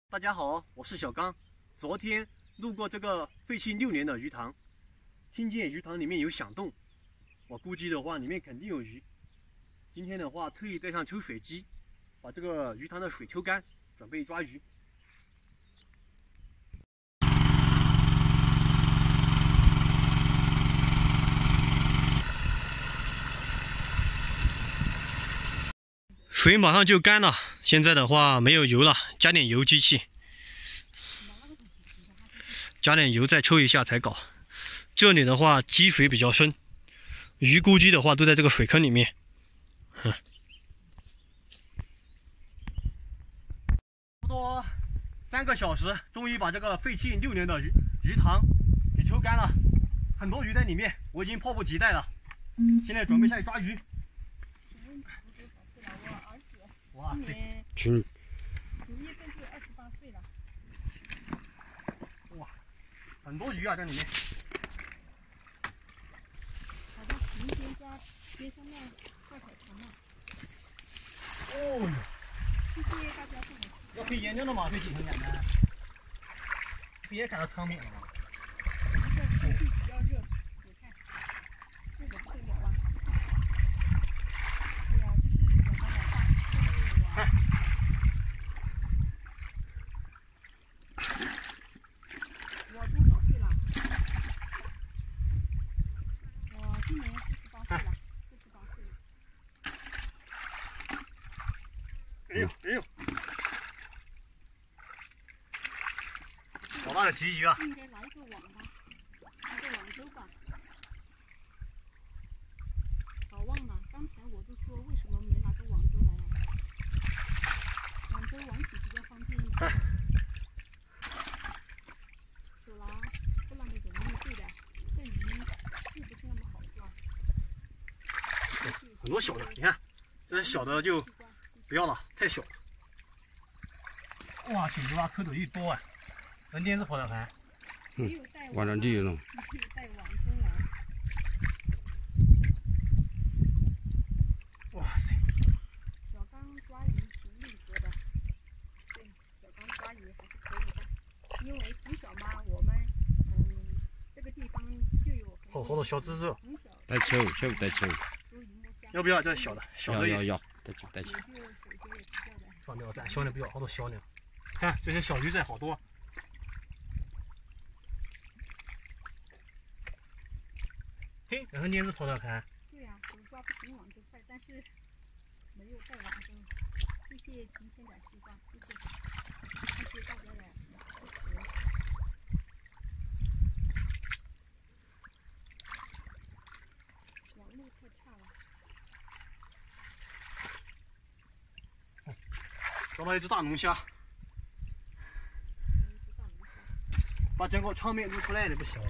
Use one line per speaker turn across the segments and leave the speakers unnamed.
大家好，我是小刚。昨天路过这个废弃6年的鱼塘，听见鱼塘里面有响动，我估计的话里面肯定有鱼。今天的话特意带上抽水机，把这个鱼塘的水抽干，准备抓鱼。水马上就干了，现在的话没有油了，加点油机器，加点油再抽一下才搞。这里的话积水比较深，鱼估计的话都在这个水坑里面。差不多3个小时，终于把这个废弃6年的鱼塘给抽干了，很多鱼在里面，我已经迫不及待了。现在准备下去抓鱼。哇，
今年5月份就28岁了。
哇，很多鱼啊在里面。
好像明天抓边上那大海棠嘛。
哦，
谢谢大家送我。
要可以研究的嘛，这几天呢，别看到场面了嘛。
这天气比较热，你看，这个不得了啊！对呀，这是小刚老爸，这是我。我多少岁了？我今年48岁了，48岁了。
哎呦哎呦，好大的鲫鱼啊！
应该来一个网吧，一个网兜吧。搞忘了，刚才我都说为什么没拿个网兜来啊？网兜网起比较方便一点。手拿不那么容易对的，这鱼又不是那么好抓。
很多小的，你看，这小的就不要了，太小了。哇，这鱼啊，口头鱼多啊！人家是跑的盘。
网上就有了。可以带网兜来。
哇塞！
小刚抓鱼挺利索的，对，小刚抓鱼还是可以的，因为从小嘛，我们这个地方就有
好多小蜘蛛。
从小
带球带球，
要不要这小的？小的
要带球。
也就手脚也比较的。
放掉，咱小的不要，好多小的。看这些小鱼仔好多。嘿，人家是跑的盘。
对呀，手抓不行网就快，但是没有带网兜。谢谢晴天的希望，谢谢大家的支持。网络太差了。
抓到一只大龙虾，把整个场面录出来的不行。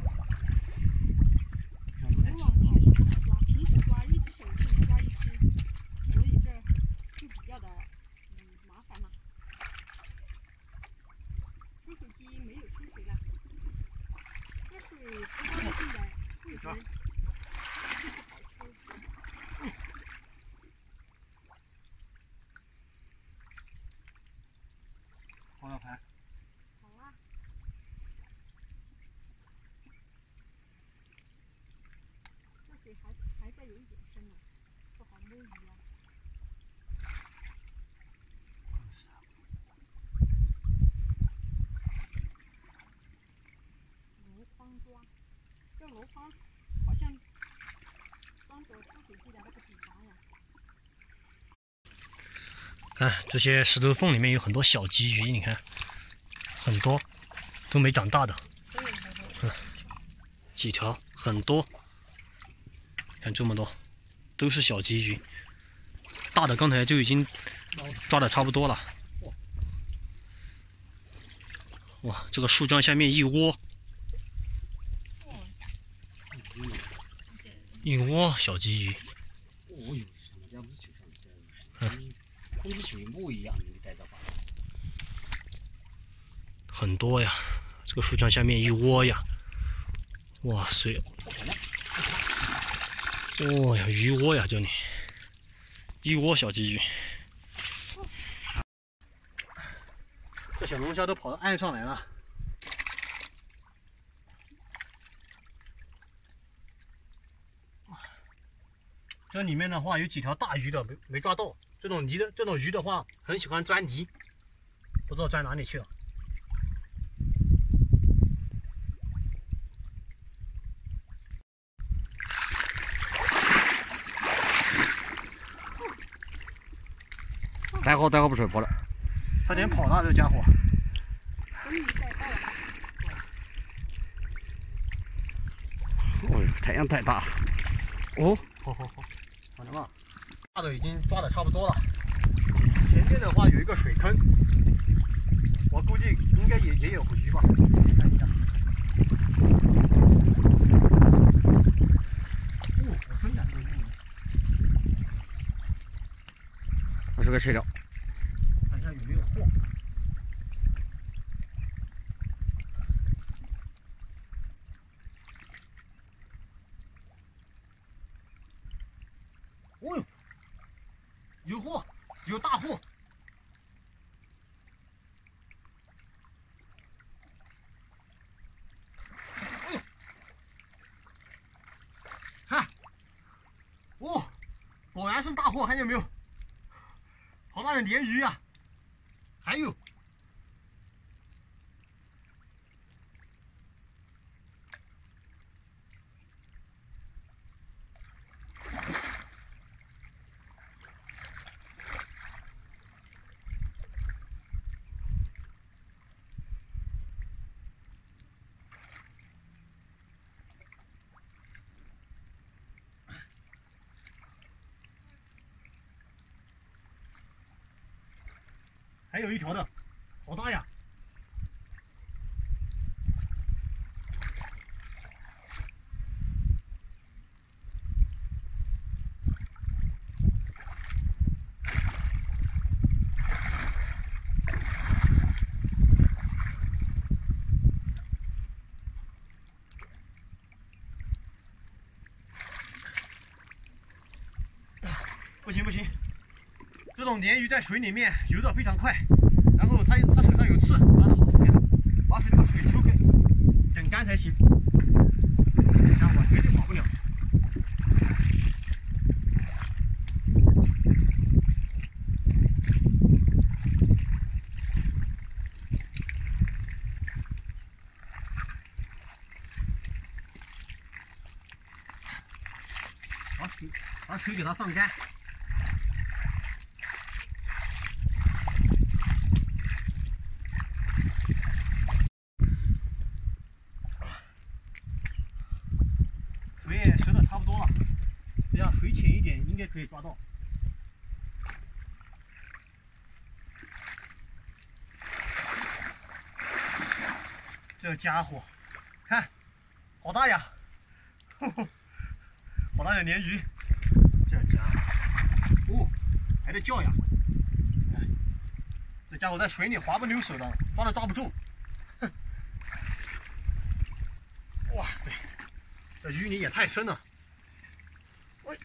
没网确实不好抓，平时抓一只手就能抓一只，所以这就比较的麻烦了。抽水机没有抽水了，这是不高兴的位置，就不好抽。
跑到盘。
好啊。这水还在有一点深呢，不好摸鱼啊。箩筐抓，这箩筐好像装着抽水机的那个底盘呀。
看这些石头缝里面有很多小鲫鱼，你看，很多都没长大的，几条很多，看这么多，都是小鲫鱼，大的刚才就已经抓的差不多了。哇，这个树桩下面一窝小鲫鱼。
哦哟，人家不是球上的，跟是水母一样的带到吧？
很多呀，这个树桩下面一窝呀，哇塞！哦呀，鱼窝呀，这里一窝小鲫鱼。 这小龙虾都跑到岸上来了。这里面的话有几条大鱼的没抓到，这种鱼的话很喜欢钻泥，不知道钻哪里去了。
待会不水跑了，
差点跑了这家伙。
哦，太阳太大。哦，
好，好了，大的已经抓的差不多了。前面的话有一个水坑，我估计应该也有鱼吧，看一下。哦，好深呀这个鱼。
我是个切料。
看一下有没有货。哦呦，有货，有大货。哎呦，看，哦，果然是大货，看见没有？好大的鲢鱼啊！还有，还有一条的，好大呀！不行，这种鲢鱼在水里面游得非常快，然后它手上有刺，抓得好疼呀！把这个水抽整干才行，这家伙绝对跑不了。把水给它放干。水也收的差不多了，这样水浅一点应该可以抓到。这家伙，看，好大呀！好大的鲢鱼，这家伙，哦，还在叫呀！这家伙在水里滑不溜手的，抓都抓不住。哇塞，这淤泥也太深了！喂，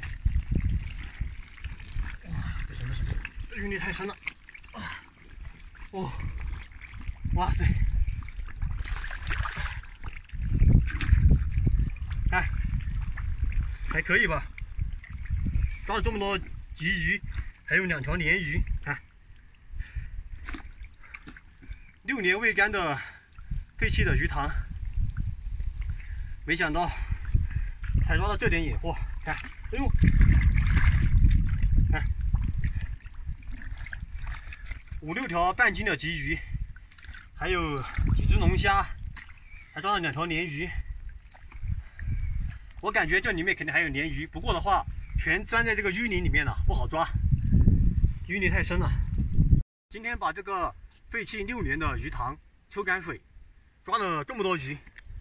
哇，不行，这淤泥太深了。哦，哇塞！看，还可以吧？抓了这么多鲫鱼，还有2条鲢鱼，看，6年未干的废弃的鱼塘，没想到才抓到这点野货。看，哎呦，看5、6条半斤的鲫鱼，还有几只龙虾，还抓了2条鲢鱼。我感觉这里面肯定还有鲢鱼，不过的话全钻在这个淤泥里面了，不好抓，淤泥太深了。今天把这个废弃6年的鱼塘抽干水，抓了这么多鱼，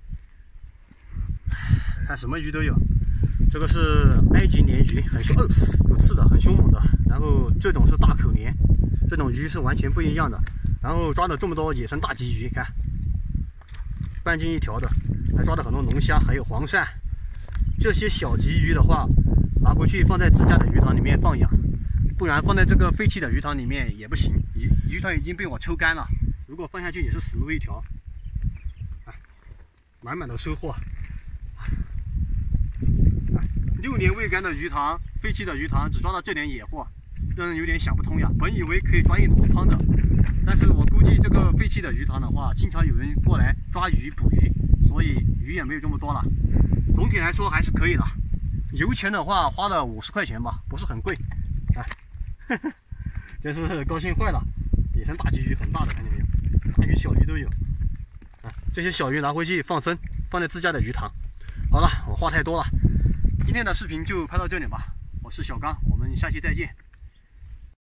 看什么鱼都有。这个是埃及鲢鱼，很凶，有刺的，很凶猛的。然后这种是大口鲢，这种鱼是完全不一样的。然后抓了这么多野生大鲫鱼，看，半斤1条的，还抓了很多龙虾，还有黄鳝。这些小鲫鱼的话，拿回去放在自家的鱼塘里面放养，不然放在这个废弃的鱼塘里面也不行。鱼塘已经被我抽干了， 如果放下去也是死路一条。满满的收获。6年未干的鱼塘，废弃的鱼塘只抓到这点野货，让人有点想不通呀。本以为可以抓一箩筐的，但是我估计这个废弃的鱼塘的话，经常有人过来抓鱼捕鱼，所以鱼也没有这么多了。总体来说还是可以的。油钱的话花了50块钱吧，不是很贵。真是高兴坏了。野生大鲫鱼很大的，看见没有？大鱼小鱼都有。这些小鱼拿回去放生，放在自家的鱼塘。好了，我话太多了，今天的视频就拍到这里吧。我是小刚，我们下期再见。